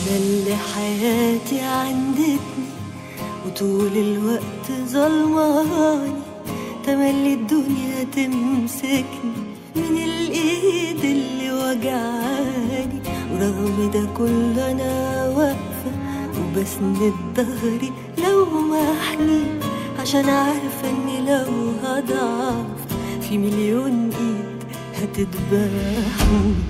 أنا اللي حياتي عندتني وطول الوقت ظلماني، تملي الدنيا تمسكني من الإيد اللي وجعاني. ورغم ده كله أنا واقفة وبسند ظهري لو محني، عشان عارفة إني لو هضعف في مليون إيد هتذبحني.